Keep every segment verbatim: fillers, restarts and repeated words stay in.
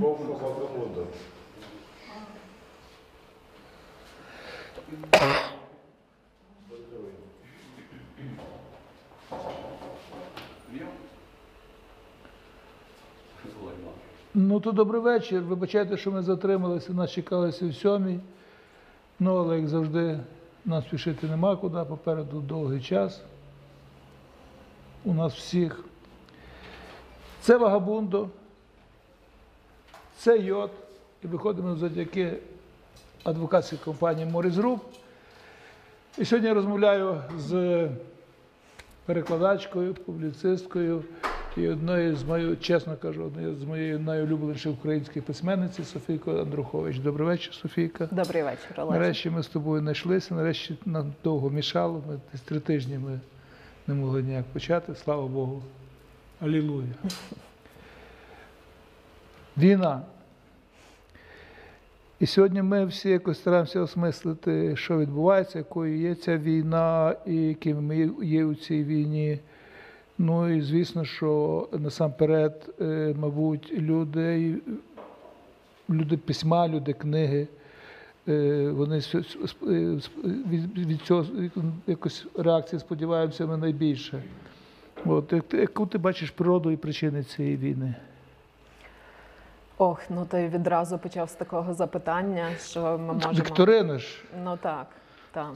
Бомба Вагабунда. Ну, то добрий вечір. Вибачайте, що ми затрималися, нас чекалися в сьомій. Ну, але, як завжди, нам спішити нема куди, попереду довгий час. У нас всіх. Це Вагабундо, це Йод. І виходимо завдяки адвокатській компанії Моріс Груп. І сьогодні я розмовляю з перекладачкою, публіцисткою і одною з моєю, чесно кажу, одною з моєї найулюбленіших українських письменниць Софійкою Андрухович. Добрий вечір, Софійка. Добрий вечір, Олег. Нарешті ми з тобою знайшлися, нарешті нам довго мішало, ми десь три тижні ми не могли ніяк почати, слава Богу. Алілуя. Війна. І сьогодні ми всі якось стараємося осмислити, що відбувається, якою є ця війна і яким ми є у цій війні. Ну і звісно, що насамперед, мабуть, люди, люди письма, люди книги, вони від цього якось реакції сподіваємося ми найбільше. От, яку ти бачиш природу і причини цієї війни? Ох, ну ти відразу почав з такого запитання, що ми можемо... Вікторина ж. Ну так, так.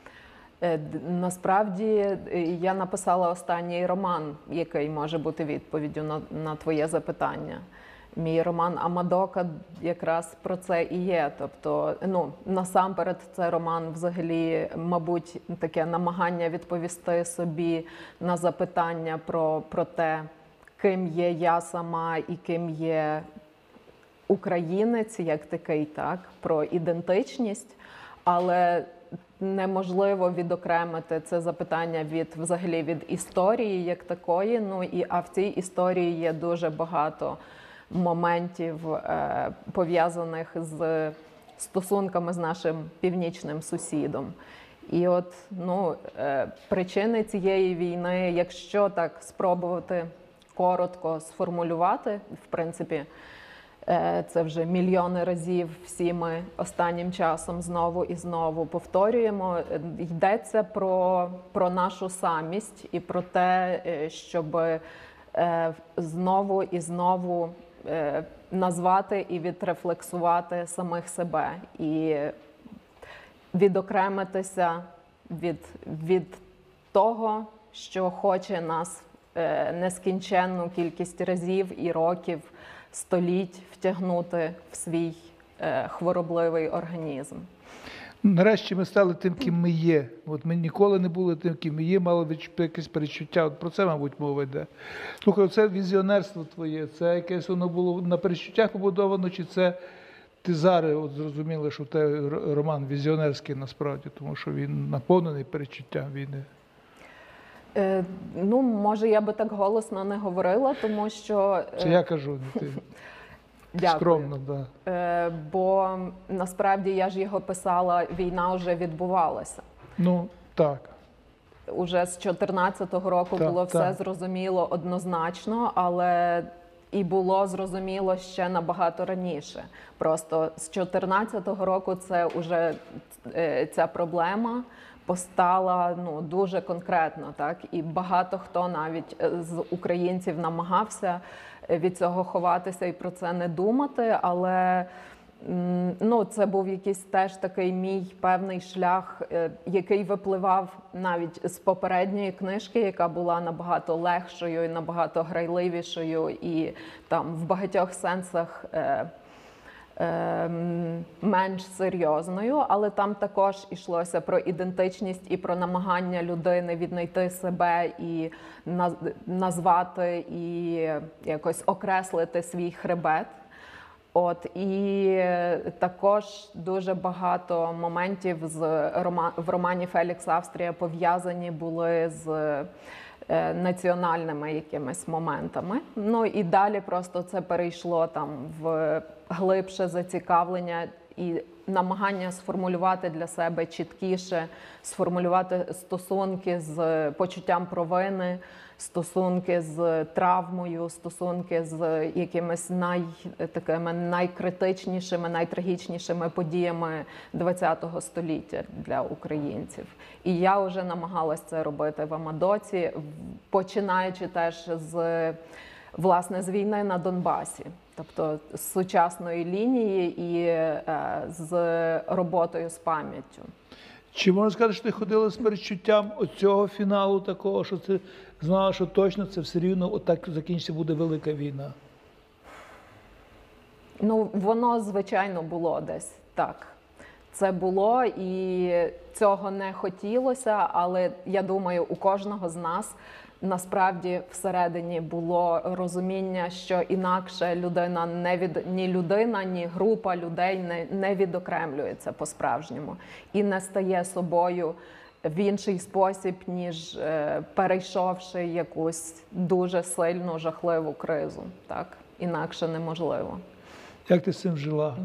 Насправді, я написала останній роман, який може бути відповіддю на, на твоє запитання. Мій роман «Амадока» якраз про це і є. Тобто, ну, насамперед, це роман взагалі, мабуть, таке намагання відповісти собі на запитання про, про те, ким є я сама і ким є українець, як такий, так, про ідентичність, але неможливо відокремити це запитання від, взагалі, від історії як такої. Ну, і, а в цій історії є дуже багато моментів, е, пов'язаних з стосунками з нашим північним сусідом. І от, ну, е, причини цієї війни, якщо так спробувати коротко сформулювати, в принципі, це вже мільйони разів всі ми останнім часом знову і знову повторюємо. Йдеться про, про нашу самість і про те, щоб знову і знову назвати і відрефлексувати самих себе. І відокремитися від, від того, що хоче нас нескінченну кількість разів і років, століть втягнути в свій е, хворобливий організм. Нарешті ми стали тим, ким ми є. От ми ніколи не були тим, ким ми є, мали якесь перечуття. От про це, мабуть, мова йде. Слухай, це візіонерство твоє, це якесь воно було на перечуттях побудовано, чи це ти зараз от зрозуміла, що це роман візіонерський насправді, тому що він наповнений перечуттям війни? Е, ну, може, я би так голосно не говорила, тому що... Е... Це я кажу, не ти. Дякую. Скромно, да. Е, бо насправді я ж його писала, війна вже відбувалася. Ну, так. Уже з чотирнадцятого року так, було так. все зрозуміло однозначно, але і було зрозуміло ще набагато раніше. Просто з чотирнадцятого року це вже е, ця проблема постала, ну, дуже конкретно, так, і багато хто навіть з українців намагався від цього ховатися і про це не думати, але, ну, це був якийсь теж такий мій певний шлях, який випливав навіть з попередньої книжки, яка була набагато легшою і набагато грайливішою і там в багатьох сенсах менш серйозною, але там також йшлося про ідентичність і про намагання людини віднайти себе і назвати і якось окреслити свій хребет. От, і також дуже багато моментів з рома... в романі «Фелікс Австрія» пов'язані були з національними якимись моментами. Ну і далі просто це перейшло там в глибше зацікавлення і намагання сформулювати для себе чіткіше, сформулювати стосунки з почуттям провини, стосунки з травмою, стосунки з якимись най, такими найкритичнішими, найтрагічнішими подіями ХХ століття для українців. І я вже намагалася це робити в Амадоці, починаючи теж з, власне, з війни на Донбасі. Тобто з сучасної лінії і е, з роботою з пам'яттю. Чи можна сказати, що ти ходила з передчуттям оцього фіналу такого, що ти знала, що точно це все рівно отак закінчиться, буде велика війна? Ну, воно, звичайно, було десь так. Це було, і цього не хотілося, але я думаю, у кожного з нас насправді всередині було розуміння, що інакше людина не від ні людина, ні група людей не, не відокремлюється по-справжньому і не стає собою в інший спосіб, ніж е, перейшовши якусь дуже сильну, жахливу кризу. Так? Інакше неможливо. Як ти з цим жила?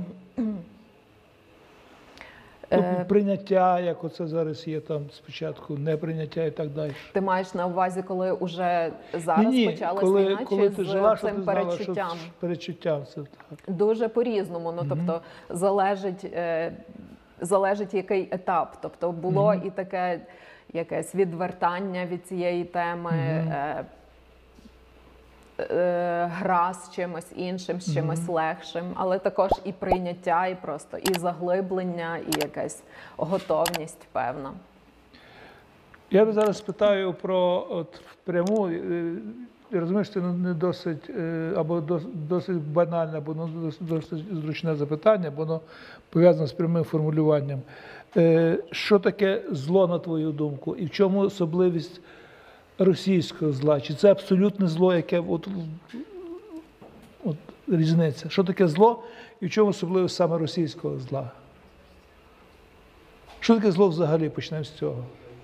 Тобто прийняття, як оце зараз є там спочатку, неприйняття і так далі. Ти маєш на увазі, коли вже зараз Ні, ні, почалась коли, війна, коли чи ти з жила, що цим ти знала, передчуттям? що передчуттям це так. Дуже по-різному. Ну, тобто, залежить, е, залежить який етап. Тобто, було Mm-hmm. і таке якесь відвертання від цієї теми, Mm-hmm. е, е, гра з чимось іншим, з чимось Mm-hmm. легшим, але також і прийняття, і просто і заглиблення, і якась готовність певна. Я би зараз питаю про от впряму, е, я розумію, що це не досить, е, або досить банальне, або досить, досить зручне запитання, бо воно пов'язане з прямим формулюванням. Е, Що таке зло, на твою думку, і в чому особливість російського зла? Чи це абсолютне зло, яке от, от різниця? Що таке зло і в чому особливість саме російського зла? Що таке зло взагалі? Почнемо з цього.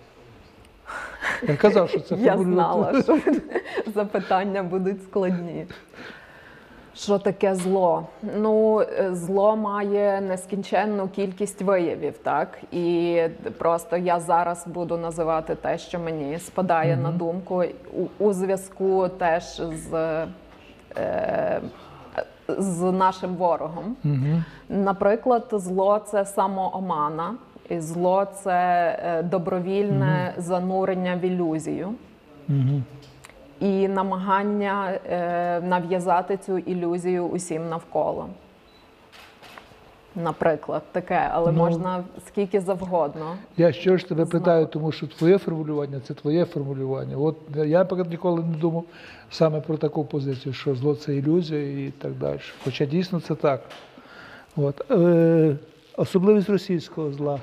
Я казав, що це Я знала, що запитання будуть складні. Що таке зло? Ну, зло має нескінченну кількість виявів, так? І просто я зараз буду називати те, що мені спадає mm-hmm. на думку, у, у зв'язку теж з, е, з нашим ворогом. Mm-hmm. Наприклад, зло – це самоомана. І зло – це добровільне mm-hmm. занурення в ілюзію. Mm-hmm. І намагання е, нав'язати цю ілюзію усім навколо. Наприклад, таке, але ну, можна скільки завгодно. Я що ж тебе питаю, тому що твоє формулювання – це твоє формулювання. От я, наприклад, ніколи не думав саме про таку позицію, що зло – це ілюзія і так далі. Хоча дійсно це так. От. Е, особливість російського зла.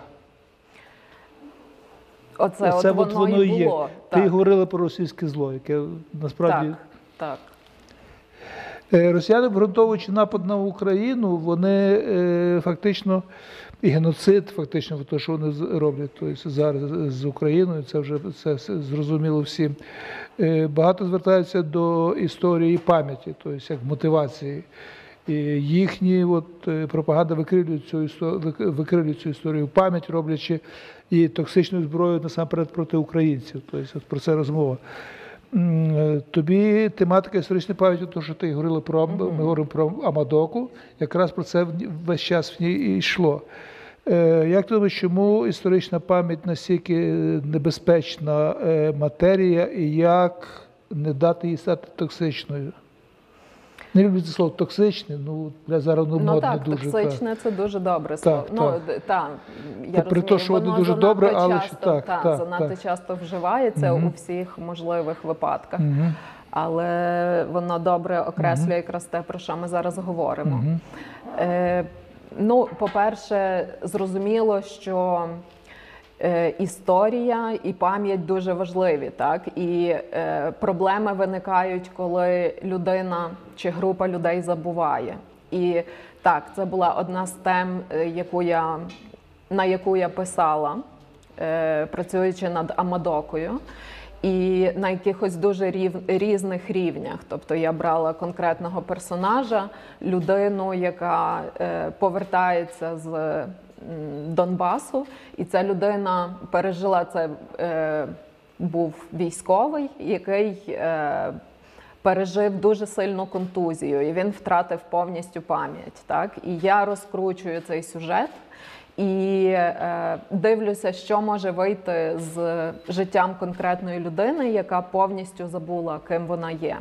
Оце, Оце от, от воно, воно і було. Ти говорила про російське зло, яке насправді... Так, так. Росіяни, обґрунтовуючи напад на Україну, вони е, фактично, і геноцид, фактично, те, що вони роблять тобто, зараз з Україною, це вже це зрозуміло всім, е, багато звертаються до історії пам'яті, тобто як мотивації. І їхні от, пропаганда викривлює цю, викривлює цю історію пам'ять, роблячи і токсичною зброєю насамперед проти українців. Тобто от про це розмова. Тобі тематика історичної пам'яті, то, що ти говорила про, mm-hmm. ми говоримо про Амадоку, якраз про це весь час в ній і йшло. Як ти думаєш, чому історична пам'ять настільки небезпечна матерія і як не дати їй стати токсичною? Не люблю це слово токсичне, ну для зараз воно ну, модне так, дуже. Токсичне так. це дуже добре слово. Так, ну, так. Та, я При те, що воно дуже добре, але часто, так, та, так, занадто так. часто вживається угу. у всіх можливих випадках. Угу. Але воно добре окреслює угу. якраз те, про що ми зараз говоримо. Угу. Е, ну, по-перше, зрозуміло, що історія і пам'ять дуже важливі, так? І е, проблеми виникають, коли людина чи група людей забуває. І так, це була одна з тем, яку я, на яку я писала, е, працюючи над Амадокою. І на якихось дуже рів, різних рівнях. Тобто я брала конкретного персонажа, людину, яка е, повертається з Донбасу, і ця людина пережила це е, був військовий, який е, пережив дуже сильну контузію, і він втратив повністю пам'ять. Так? І я розкручую цей сюжет і е, дивлюся, що може вийти з життям конкретної людини, яка повністю забула, ким вона є.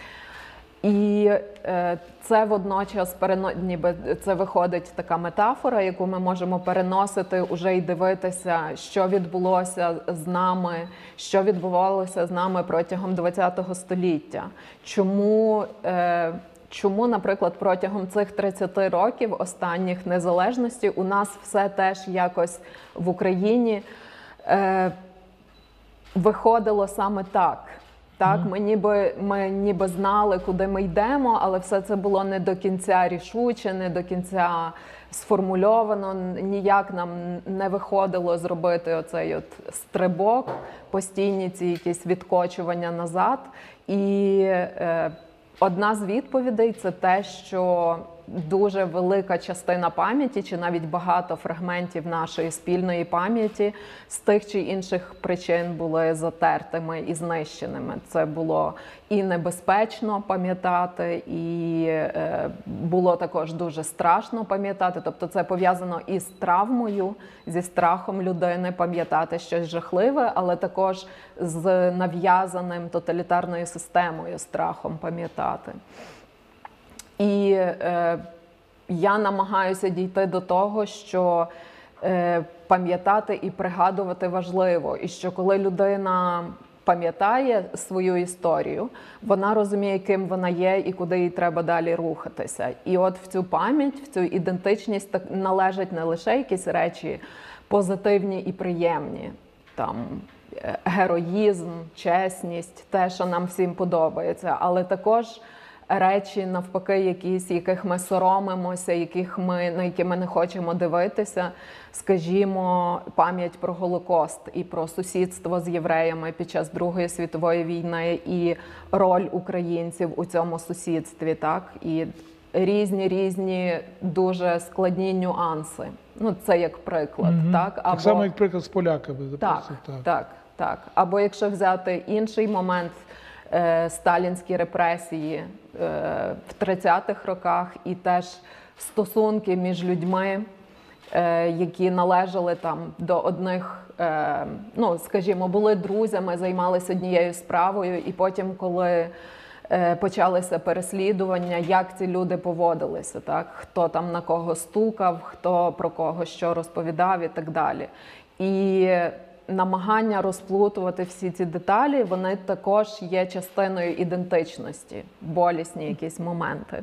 І е, це водночас перено... ніби це виходить така метафора, яку ми можемо переносити уже і дивитися, що відбулося з нами, що відбувалося з нами протягом ХХ століття. Чому, е, чому, наприклад, протягом цих тридцяти років останніх незалежності у нас все теж якось в Україні е, виходило саме так. Так, ми ніби, ми ніби знали, куди ми йдемо, але все це було не до кінця рішуче, не до кінця сформульовано, ніяк нам не виходило зробити оцей от стрибок, постійні ці якісь відкочування назад. І е, одна з відповідей – це те, що дуже велика частина пам'яті, чи навіть багато фрагментів нашої спільної пам'яті з тих чи інших причин були затертими і знищеними. Це було і небезпечно пам'ятати, і е, було також дуже страшно пам'ятати. Тобто це пов'язано із травмою, зі страхом людини пам'ятати щось жахливе, але також з нав'язаним тоталітарною системою страхом пам'ятати. І е, я намагаюся дійти до того, що е, пам'ятати і пригадувати важливо. І що коли людина пам'ятає свою історію, вона розуміє, ким вона є і куди їй треба далі рухатися. І от в цю пам'ять, в цю ідентичність так належать не лише якісь речі позитивні і приємні, там, героїзм, чесність, те, що нам всім подобається, але також речі, навпаки, якісь, яких ми соромимося, яких ми, на які ми не хочемо дивитися. Скажімо, пам'ять про Голокост і про сусідство з євреями під час Другої світової війни і роль українців у цьому сусідстві, так? І різні-різні дуже складні нюанси. Ну, це як приклад, mm-hmm. так? Або... Так само, як приклад з поляками. Так, так, так, так. Або якщо взяти інший момент, сталінські репресії в тридцятих роках і теж стосунки між людьми, які належали там до одних, ну, скажімо, були друзями, займалися однією справою, і потім, коли почалися переслідування, як ці люди поводилися, так? Хто там на кого стукав, хто про кого що розповідав і так далі. І намагання розплутувати всі ці деталі, вони також є частиною ідентичності, болісні якісь моменти.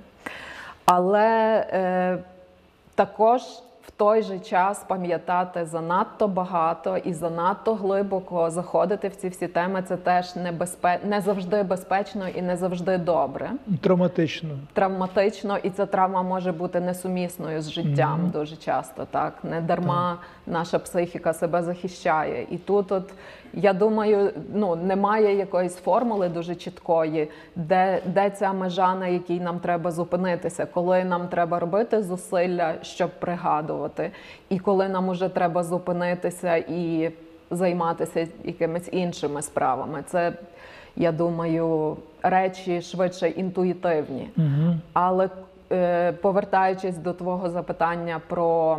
Але е, також в той же час пам'ятати занадто багато і занадто глибоко заходити в ці всі теми – це теж не, безпе... не завжди безпечно і не завжди добре. Травматично. Травматично, і ця травма може бути несумісною з життям mm-hmm. дуже часто. Так? Не дарма так. наша психіка себе захищає. І тут, от, я думаю, ну, немає якоїсь формули дуже чіткої, де, де ця межа, на якій нам треба зупинитися, коли нам треба робити зусилля, щоб пригадувати, і коли нам уже треба зупинитися і займатися якимись іншими справами. Це, я думаю, речі швидше інтуїтивні. Угу. Але е, повертаючись до твого запитання про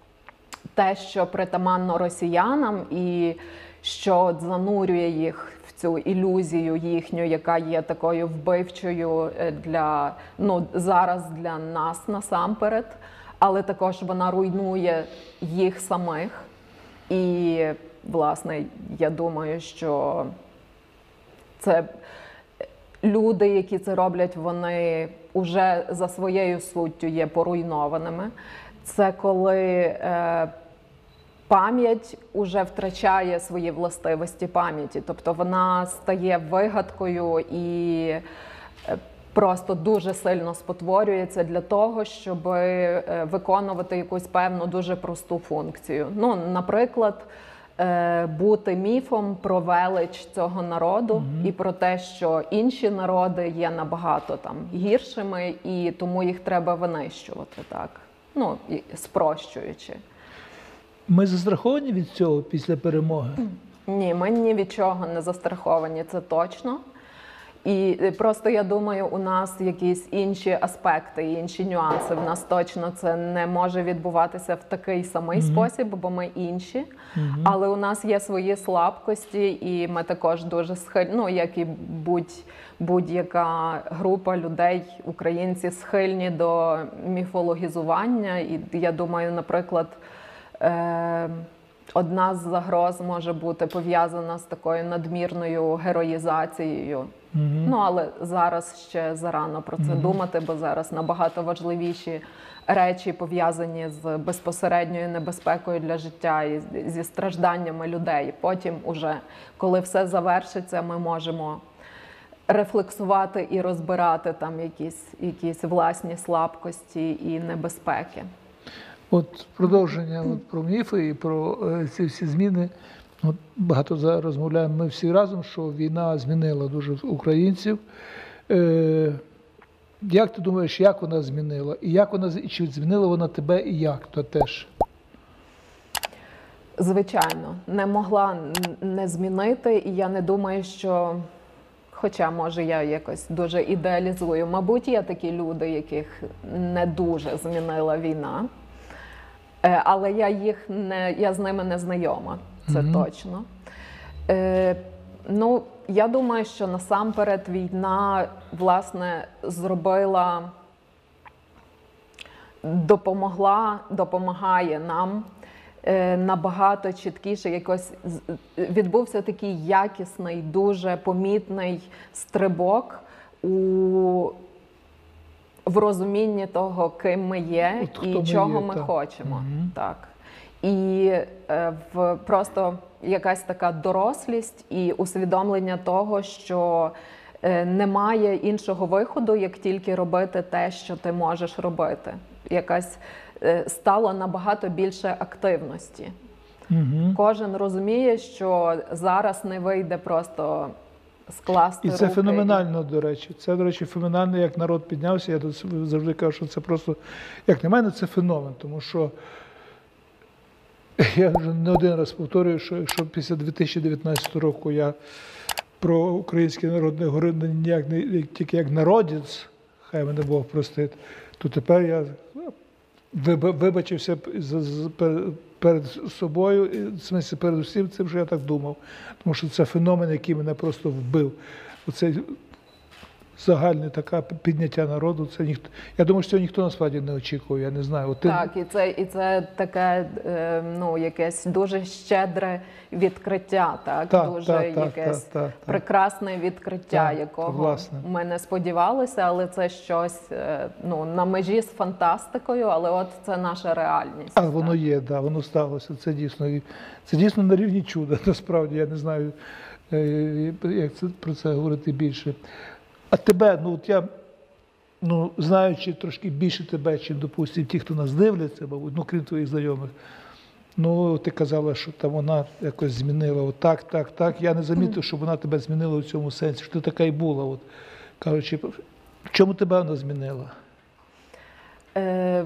те, що притаманно росіянам і що занурює їх в цю ілюзію їхню, яка є такою вбивчою для, ну, зараз для нас насамперед, але також вона руйнує їх самих. І, власне, я думаю, що це люди, які це роблять, вони вже за своєю суттю є поруйнованими. Це коли е, пам'ять уже втрачає свої властивості пам'яті. Тобто вона стає вигадкою і е, просто дуже сильно спотворюється для того, щоб е, виконувати якусь певну дуже просту функцію. Ну, наприклад, бути міфом про велич цього народу mm-hmm. і про те, що інші народи є набагато там гіршими, і тому їх треба винищувати, так, ну, спрощуючи. Ми застраховані від цього після перемоги? Ні, ми ні від чого не застраховані, це точно. І просто я думаю, у нас якісь інші аспекти, інші нюанси. В нас точно це не може відбуватися в такий самий mm-hmm. спосіб, бо ми інші. Mm-hmm. Але у нас є свої слабкості, і ми також дуже схильні, ну, як і будь, будь-яка група людей, українці, схильні до міфологізування. І я думаю, наприклад, е- одна з загроз може бути пов'язана з такою надмірною героїзацією. Mm-hmm. Ну, але зараз ще зарано про це mm-hmm. думати, бо зараз набагато важливіші речі пов'язані з безпосередньою небезпекою для життя і зі стражданнями людей. Потім уже, коли все завершиться, ми можемо рефлексувати і розбирати там якісь, якісь власні слабкості і небезпеки. От продовження от про міфи і про е, ці всі зміни. От багато зараз розмовляємо ми всі разом, що війна змінила дуже українців. Е, як ти думаєш, як вона змінила? І як вона, чи змінила вона тебе і як? То теж? Звичайно, не могла не змінити, і я не думаю, що, хоча, може, я якось дуже ідеалізую, мабуть, є такі люди, яких не дуже змінила війна. Але я їх не, я з ними не знайома, це mm-hmm. точно. Е, ну, я думаю, що насамперед війна, власне, зробила, допомогла, допомагає нам е, набагато чіткіше, якось відбувся такий якісний, дуже помітний стрибок у в розумінні того, ким ми є От, і чого є, ми так. хочемо. Угу. Так. І е, в, просто якась така дорослість і усвідомлення того, що е, немає іншого виходу, як тільки робити те, що ти можеш робити. Якась е, стало набагато більше активності. Угу. Кожен розуміє, що зараз не вийде просто скласти І це руки. феноменально, до речі. Це, до речі, феноменально, як народ піднявся. Я тут завжди кажу, що це просто, як на мене, це феномен. Тому що я вже не один раз повторюю, що якщо після дві тисячі дев'ятнадцятого року я про український народ не говорив ніяк, не, тільки як народець, хай мене Бог простить, то тепер я вибачився перед собою, в смислі перед усім цим, що я так думав. Тому що це феномен, який мене просто вбив. Оце загальне таке підняття народу, це ніхто. Я думаю, що цього ніхто насправді не очікував, я не знаю. От ти... Так, і це, і це таке, ну, якесь дуже щедре відкриття, так? Так, дуже так, якесь так, так, так, прекрасне відкриття, так, якого власне. ми не сподівалися, але це щось, ну, на межі з фантастикою, але от це наша реальність. А воно є, да, воно сталося, це дійсно, це дійсно на рівні чуда, насправді, я не знаю, як це, про це говорити більше. А тебе, ну от я, ну, знаючи трошки більше тебе, чим, допустимо, ті, хто нас дивляться, мабуть, ну, крім твоїх знайомих, ну, ти казала, що там вона якось змінила, от так, так, так. Я не замітив, щоб вона тебе змінила в цьому сенсі, що ти така і була, от, кажучи, в чому тебе вона змінила? Е...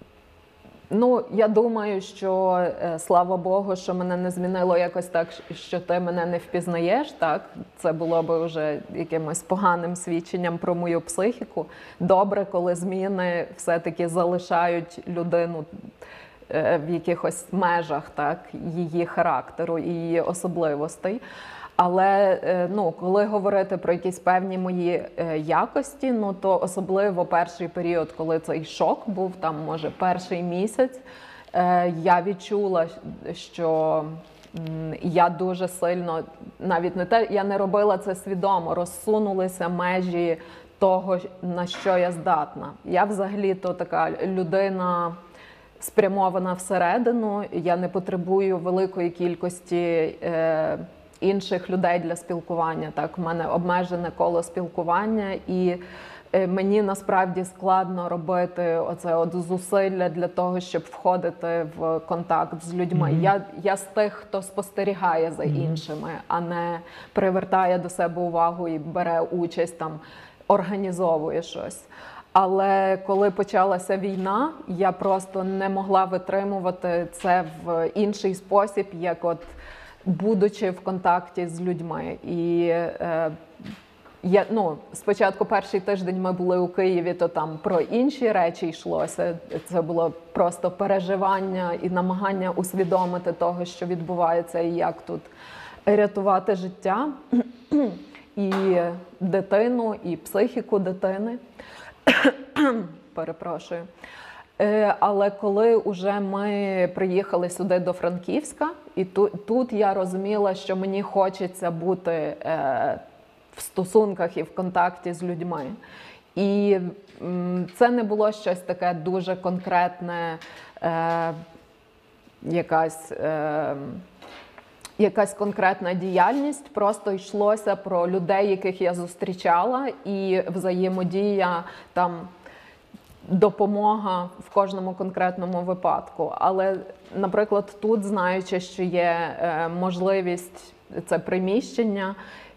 Ну, я думаю, що, е, слава Богу, що мене не змінило якось так, що ти мене не впізнаєш, так? Це було б вже якимось поганим свідченням про мою психіку. Добре, коли зміни все-таки залишають людину е, в якихось межах, так, її характеру і її особливостей. Але, ну, коли говорити про якісь певні мої якості, ну, то особливо перший період, коли цей шок був, там, може, перший місяць, я відчула, що я дуже сильно, навіть не те, я не робила це свідомо, розсунулися межі того, на що я здатна. Я взагалі-то така людина спрямована всередину, я не потребую великої кількості інших людей для спілкування. Так, у мене обмежене коло спілкування, і мені насправді складно робити оце от зусилля для того, щоб входити в контакт з людьми. Mm-hmm. Я, я з тих, хто спостерігає за mm-hmm. іншими, а не привертає до себе увагу і бере участь, там, організовує щось. Але коли почалася війна, я просто не могла витримувати це в інший спосіб, як от будучи в контакті з людьми. І е, я, ну, спочатку перший тиждень ми були у Києві, то там про інші речі йшлося. Це було просто переживання і намагання усвідомити того, що відбувається, і як тут рятувати життя і дитину, і психіку дитини. Перепрошую. Але коли вже ми приїхали сюди до Франківська, і тут, тут я розуміла, що мені хочеться бути е, в стосунках і в контакті з людьми. І м, це не було щось таке дуже конкретне, е, якась, е, якась конкретна діяльність, просто йшлося про людей, яких я зустрічала, і взаємодія там, допомога в кожному конкретному випадку. Але, наприклад, тут, знаючи, що є е, можливість, це приміщення,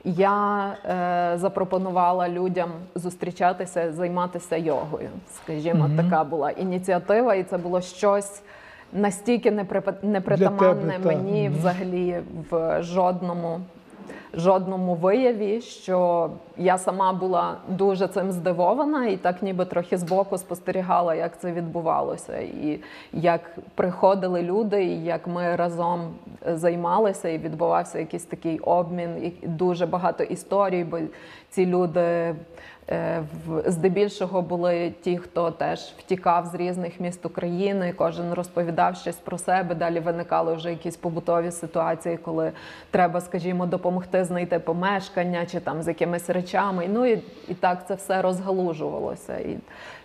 я е, запропонувала людям зустрічатися, займатися йогою. Скажімо, Мгм. така була ініціатива, і це було щось настільки неприпа- непритаманне тебе, так. мені Мгм. взагалі в жодному жодному вияві, що я сама була дуже цим здивована і так ніби трохи збоку спостерігала, як це відбувалося, і як приходили люди, і як ми разом займалися, і відбувався якийсь такий обмін, і дуже багато історій, бо ці люди е, в- здебільшого були ті, хто теж втікав з різних міст України, кожен розповідав щось про себе, далі виникали вже якісь побутові ситуації, коли треба, скажімо, допомогти знайти помешкання чи там з якимись речами. Ну і, і так це все розгалужувалося. І,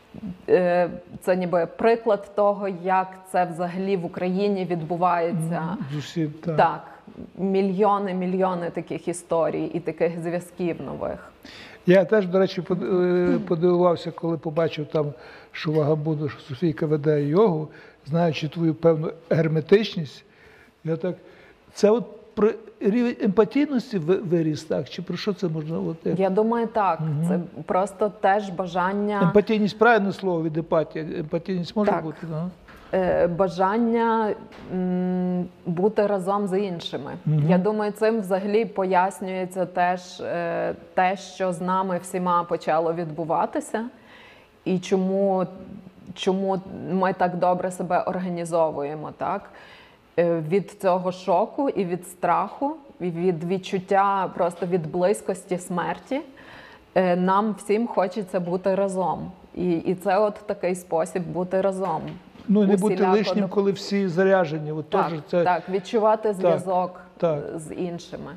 е, це ніби приклад того, як це взагалі в Україні відбувається. З усім, так. Так, мільйони, мільйони таких історій і таких зв'язків нових. Я теж, до речі, под- е, подивувався, коли побачив там, що в Агамбуду, що Софійка веде йогу, знаючи твою певну герметичність. Я так, це от про рівень емпатійності ви- виріс, так? Чи про що це можна? От, як? Я думаю, так. Це просто теж бажання, Емпатійність правильне слово від емпатії. Емпатійність може Так. бути? Ну? е, бажання м, бути разом з іншими. Я думаю, цим взагалі пояснюється теж е, те, що з нами всіма почало відбуватися, і чому, чому ми так добре себе організовуємо, так? Е, Від цього шоку і від страху, і від відчуття просто від близькості смерті, е, нам всім хочеться бути разом. І, і це от такий спосіб бути разом. Ну і не бути Усіляко лишнім, доп- коли всі заряжені. От Так, теж це... так, відчувати зв'язок так. з іншими.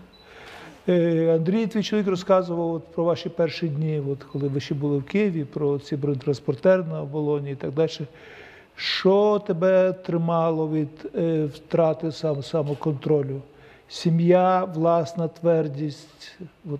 Е, Андрій, твій чоловік, розказував от про ваші перші дні, от коли ви ще були в Києві, про ці бронетранспортер на оболоні і так далі. Що тебе тримало від е, втрати сам, самоконтролю? Сім'я, власна твердість? От.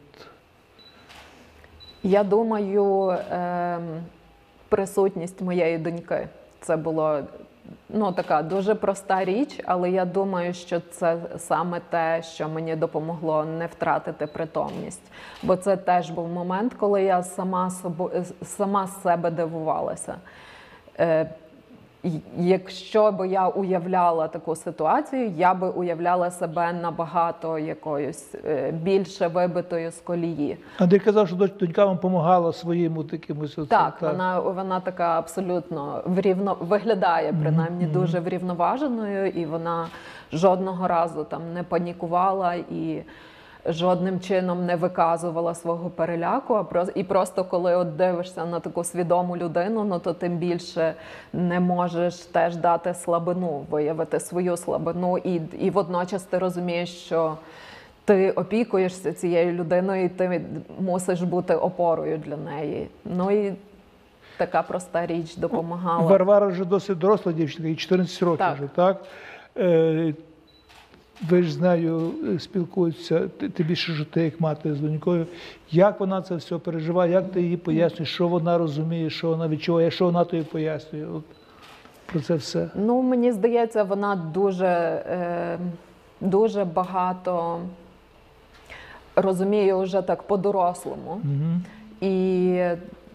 Я думаю, ем, присутність моєї доньки. Це було ну, така дуже проста річ, але я думаю, що це саме те, що мені допомогло не втратити притомність. Бо це теж був момент, коли я сама, собо, сама з себе дивувалася. Е, й- Якщо б я уявляла таку ситуацію, я би уявляла себе набагато якоюсь е, більше вибитою з колії. Андрій казав, що доч- донька вам допомагала своїм от якимось... оце, Так, вона, вона така абсолютно врівно, виглядає принаймні дуже врівноваженою, і вона жодного разу там не панікувала і жодним чином не виказувала свого переляку. А про, і просто коли от дивишся на таку свідому людину, ну то тим більше не можеш теж дати слабину, виявити свою слабину, і, і водночас ти розумієш, що ти опікуєшся цією людиною, і ти мусиш бути опорою для неї. Ну і така проста річ допомагала. Варвара вже досить доросла дівчинка, їй чотирнадцять років Так. вже, так? Е, ви ж з нею е, спілкуєтеся, ти, ти більше, що ти як мати з донькою. Як вона це все переживає, як ти їй пояснюєш, що вона розуміє, що вона відчуває, що вона тобі пояснює? От, про це все. Ну, мені здається, вона дуже, е, дуже багато розуміє вже так по-дорослому. Угу. І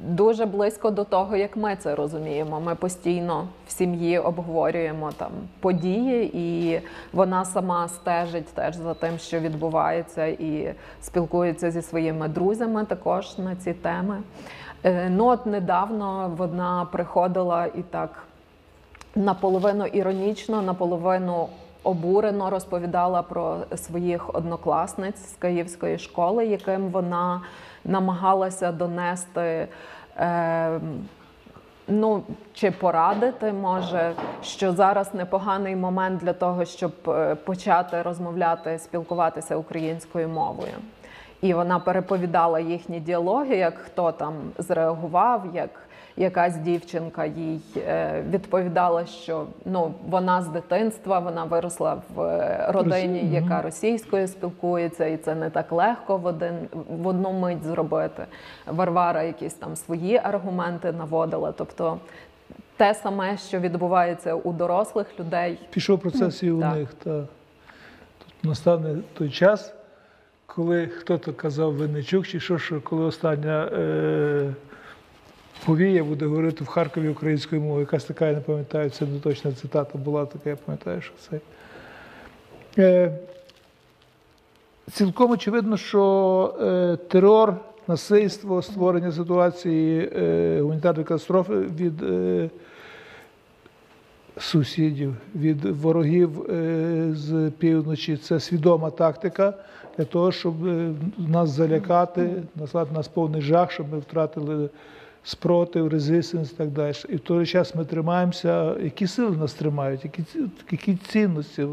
дуже близько до того, як ми це розуміємо. Ми постійно в сім'ї обговорюємо там події, і вона сама стежить теж за тим, що відбувається, і спілкується зі своїми друзями також на ці теми. Ну от недавно вона приходила і так наполовину іронічно, наполовину обурено розповідала про своїх однокласниць з Київської школи, яким вона намагалася донести, е, ну, чи порадити, може, що зараз непоганий момент для того, щоб почати розмовляти, спілкуватися українською мовою. І вона переповідала їхні діалоги, як хто там зреагував, як якась дівчинка їй відповідала, що ну, вона з дитинства, вона виросла в родині, яка російською спілкується, і це не так легко в, один, в одну мить зробити. Варвара якісь там свої аргументи наводила. Тобто те саме, що відбувається у дорослих людей. Пішов процес і у так. них. Та. Тут настане той час, коли хто-то казав Винничук, чи що, що коли остання е, повія буде говорити в Харкові українською мовою. Якась така, я не пам'ятаю, це не точна цитата була така, я пам'ятаю, що це. Е, цілком очевидно, що е, терор, насильство, створення ситуації е, гуманітарної катастрофи від е, сусідів, від ворогів е, з півночі – це свідома тактика для того, щоб нас залякати, наслати нас повний жах, щоб ми втратили спротив, резистенс і так далі. І в той же час ми тримаємося. Які сили нас тримають? Які, які цінності?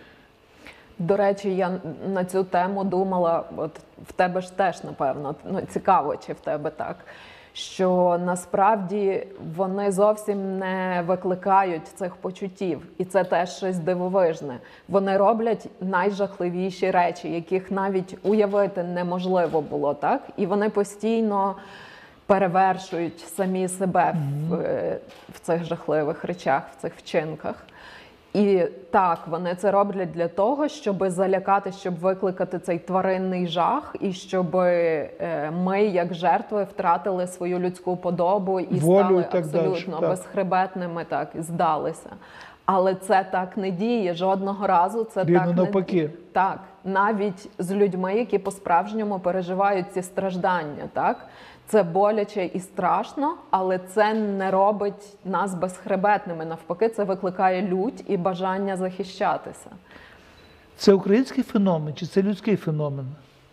До речі, я на цю тему думала, от в тебе ж теж, напевно, ну, цікаво, чи в тебе так, що насправді вони зовсім не викликають цих почуттів. І це теж щось дивовижне. Вони роблять найжахливіші речі, яких навіть уявити неможливо було, так? І вони постійно перевершують самі себе в, в цих жахливих речах, в цих вчинках. І так, вони це роблять для того, щоб залякати, щоб викликати цей тваринний жах, і щоб ми, як жертви, втратили свою людську подобу і волю, стали і абсолютно далі, безхребетними, так, і здалися. Але це так не діє, жодного разу це Рівно так навпаки. не так, навіть з людьми, які по-справжньому переживають ці страждання, так? Це боляче і страшно, але це не робить нас безхребетними. Навпаки, це викликає лють і бажання захищатися. Це український феномен чи це людський феномен?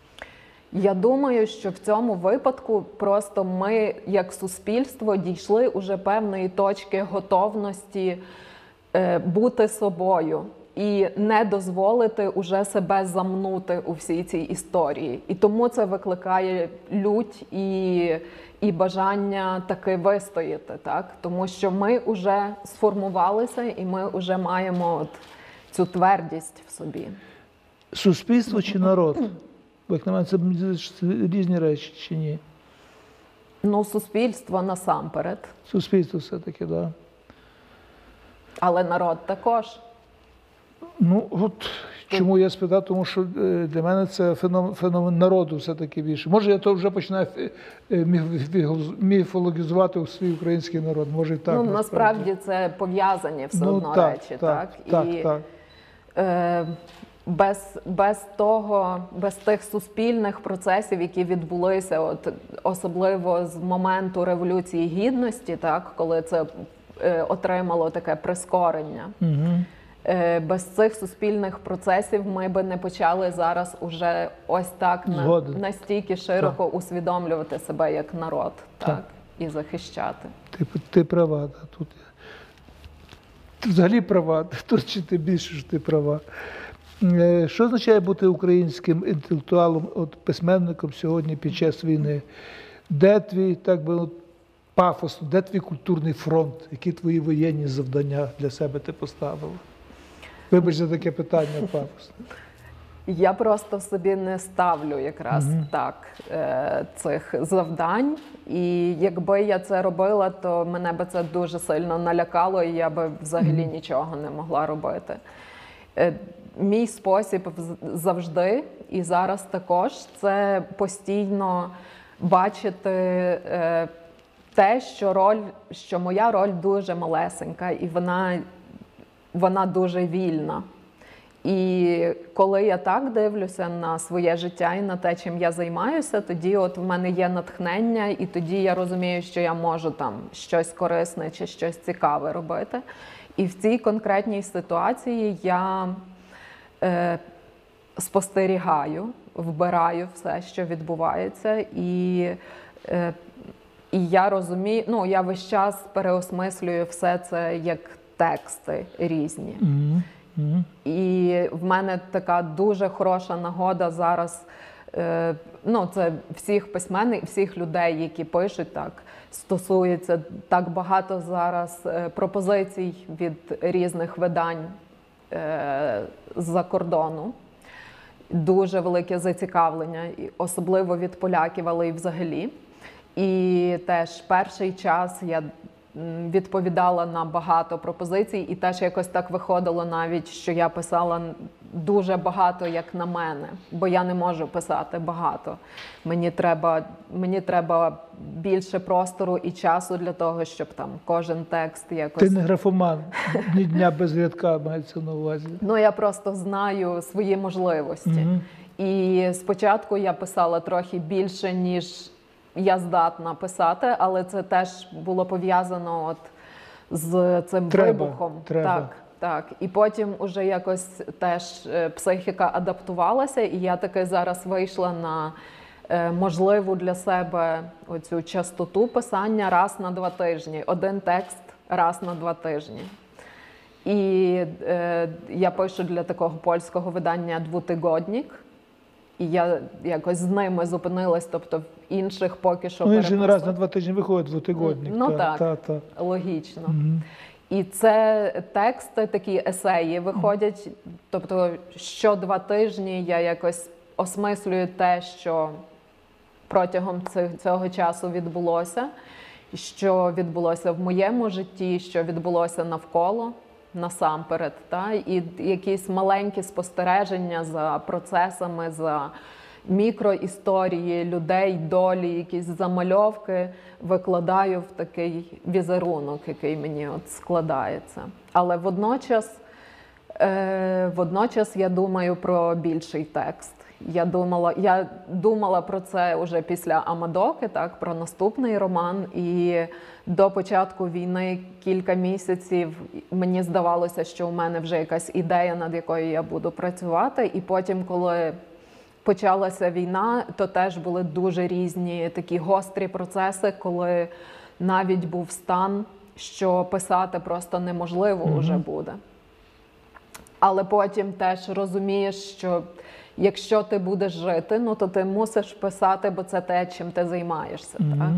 Я думаю, що в цьому випадку просто ми, як суспільство, дійшли уже певної точки готовності е, бути собою і не дозволити уже себе замнути у всій цій історії. І тому це викликає лють і, і бажання таки вистояти, так? Тому що ми вже сформувалися і ми вже маємо от цю твердість в собі. Суспільство чи народ? Бо, як на мене, це різні речі чи ні? Ну, суспільство насамперед. Суспільство все-таки, так. Да. Але народ також. Ну, от чому я спитав, тому що для мене це феномен, феномен народу все-таки більше. Може, я то вже починаю міфологізувати у свій український народ, може і так. Ну, насправді це пов'язані все ну, одно так, речі, так? так? так, І так. Е, без, без того, без тих суспільних процесів, які відбулися, от, особливо з моменту Революції Гідності, так, коли це е, отримало таке прискорення, Угу. без цих суспільних процесів ми би не почали зараз уже ось так на, настільки широко так. усвідомлювати себе як народ, так, так. і захищати. Ти, ти права, да, тут ти взагалі права, тут чи ти більше, що ти права. Що означає бути українським інтелектуалом, от письменником сьогодні під час війни? Де твій, так би, от, пафосно, де твій культурний фронт? Які твої воєнні завдання для себе ти поставила? Вибач за таке питання пафосне. Я просто собі не ставлю якраз угу. так цих завдань. І якби я це робила, то мене би це дуже сильно налякало, і я би взагалі угу. нічого не могла робити. Мій спосіб завжди, і зараз також, це постійно бачити те, що роль, що моя роль дуже малесенька, і вона, вона дуже вільна. І коли я так дивлюся на своє життя і на те, чим я займаюся, тоді от в мене є натхнення, і тоді я розумію, що я можу там щось корисне чи щось цікаве робити. І в цій конкретній ситуації я е, спостерігаю, вбираю все, що відбувається, і, е, і я розумію, ну, я весь час переосмислюю все це як тексти різні. Mm-hmm. Mm-hmm. І в мене така дуже хороша нагода зараз, е, ну, це всіх письменників, всіх людей, які пишуть так, стосується так багато зараз е, пропозицій від різних видань е, з-за кордону. Дуже велике зацікавлення, особливо від поляків, але і взагалі. І теж перший час я відповідала на багато пропозицій, і теж якось так виходило навіть, що я писала дуже багато, як на мене, бо я не можу писати багато. Мені треба, мені треба більше простору і часу для того, щоб там кожен текст якось... Ти не графоман, ні дня без рядка мається на увазі. Ну, я просто знаю свої можливості. Mm-hmm. І спочатку я писала трохи більше, ніж я здатна писати, але це теж було пов'язано от з цим треба, вибухом. Треба. Так, так. І потім уже якось теж психіка адаптувалася, і я таки зараз вийшла на е, можливу для себе оцю частоту писання раз на два тижні. Один текст раз на два тижні. І е, я пишу для такого польського видання «Двутигоднік». І я якось з ними зупинилась, тобто в інших поки що Ну, він переписала. же раз на два тижні виходить двотигодник. Ну та, так, та, та. логічно. Угу. І це тексти, такі есеї виходять, тобто що два тижні я якось осмислюю те, що протягом цього часу відбулося, що відбулося в моєму житті, що відбулося навколо. Насамперед, та? І якісь маленькі спостереження за процесами, за мікроісторії людей, долі, якісь замальовки викладаю в такий візерунок, який мені от складається. Але водночас, е, водночас я думаю про більший текст. Я думала, я думала про це вже після Амадоки, так, про наступний роман. І до початку війни кілька місяців мені здавалося, що у мене вже якась ідея, над якою я буду працювати. І потім, коли почалася війна, то теж були дуже різні такі гострі процеси, коли навіть був стан, що писати просто неможливо mm-hmm. вже буде. Але потім теж розумієш, що якщо ти будеш жити, ну то ти мусиш писати, бо це те, чим ти займаєшся. Mm-hmm. Так?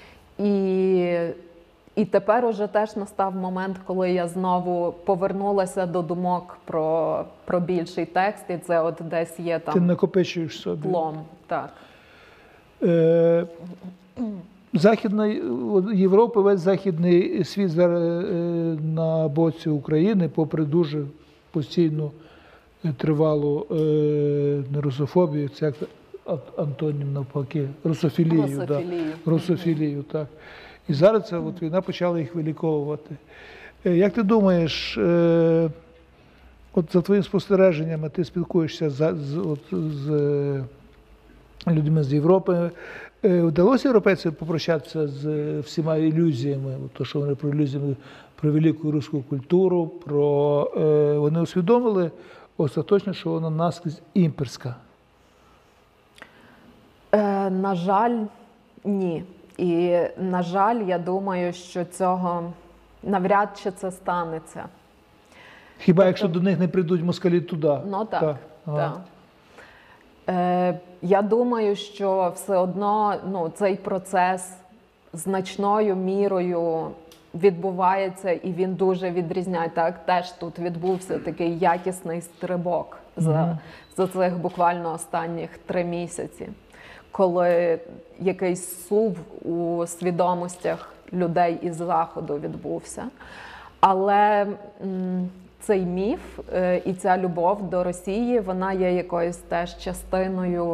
І, і тепер уже теж настав момент, коли я знову повернулася до думок про, про більший текст, і це от десь є там... Ти накопичуєш собі. Плом, так. Е, Західна Європа, весь західний світ зараз на боці України, попри дуже постійну тривалу е, не русофобію, це як антонім навпаки, русофілію. Русофілію. Да, русофілію, так. І зараз ця от війна почала їх виліковувати. Е, як ти думаєш, е, от за твоїми спостереженнями, ти спілкуєшся з, з, от, з людьми з Європи, е, вдалося європейцям попрощатися з всіма ілюзіями, то, що вони про ілюзії, про велику руську культуру, про, е, вони усвідомили остаточно, що вона наскрізь імперська? Е, на жаль, ні. І, на жаль, я думаю, що цього навряд чи це станеться. Хіба тобто, якщо до них не прийдуть москалі туди? Ну так, так. так. Е, я думаю, що все одно ну, цей процес значною мірою відбувається, і він дуже відрізняє. Так, теж тут відбувся такий якісний стрибок за, mm-hmm. за цих буквально останніх три місяці, коли якийсь сув у свідомостях людей із Заходу відбувся. Але м, цей міф е, і ця любов до Росії, вона є якоюсь теж частиною